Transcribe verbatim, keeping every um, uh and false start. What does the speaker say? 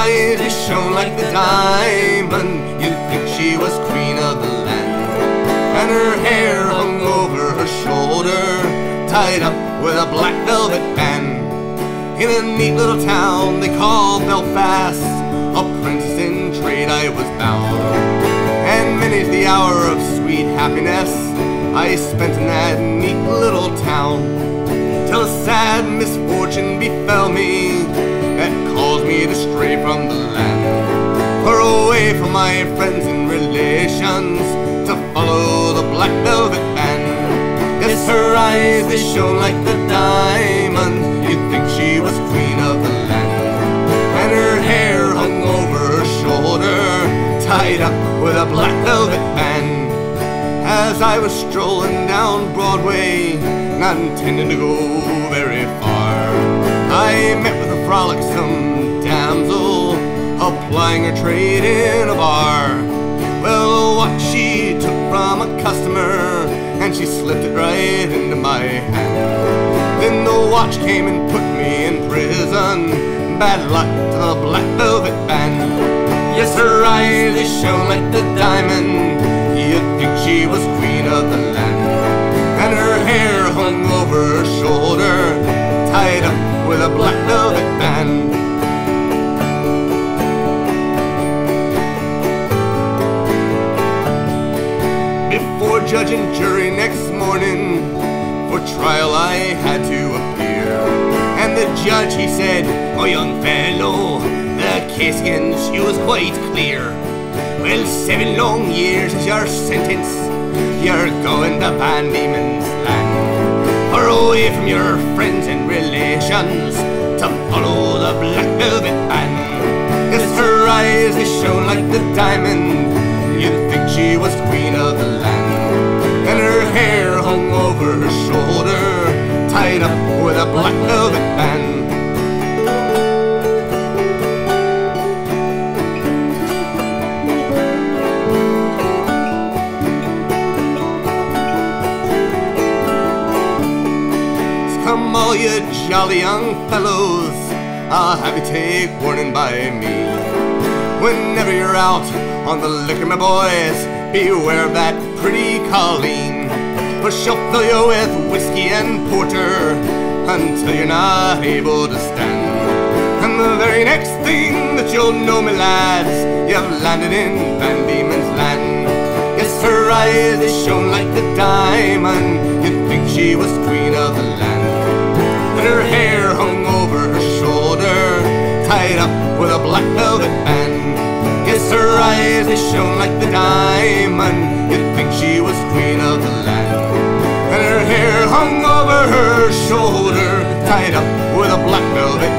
eyes, they shone like the diamond. You'd think she was queen of the land. And her hair hung over her shoulder, tied up with a black velvet band. In a neat little town they called Belfast, apprentice in trade I was bound. And many's the hour of sweet happiness I spent in that neat little town, till a sad misfortune befell me that caused me to stray from the land, far away from my friends and relations, to follow the black velvet band. Yes, her eyes, they shone like the diamond. You'd think she was queen of the land. And her hair hung over her shoulder, tied up with a black velvet band. As I was strolling down Broadway, not intending to go very far, I met with a frolicsome damsel, applying her trade in a bar. Well, what she took from a customer, and she slipped it right into my hand. Then the watch came and put me in prison. Bad luck to the black velvet band. Yes, her eyes, they shone like the diamond. You'd think she was queen of the land. And her hair hung over her shoulder, tied up with a black velvet band. Before judge and jury next morning, for trial I had to appear. And the judge, he said, "Oh, young fellow, the case against you is quite clear. Well, seven long years is your sentence. You're going to Van Diemen's Land, far away from your friends and relations, to follow the black velvet band." Yes, her eyes, they shone like the diamond. You'd think she was queen of the land. And her hair hung over her shoulder, tied up with a black velvet band. Come all you jolly young fellows, I'll have you take warning by me. Whenever you're out on the liquor, my boys, beware of that pretty Colleen, for she'll fill you with whiskey and porter until you're not able to stand. And the very next thing that you'll know, me lads, you've landed in Van Diemen's Land. Yes, her eyes, they shone like the diamond. You'd think she was queen of the land. And her hair hung over her shoulder, tied up with a black velvet band. Yes, her eyes, they shone like the diamond. You'd think she was queen of the land. And her hair hung over her shoulder, tied up with a black velvet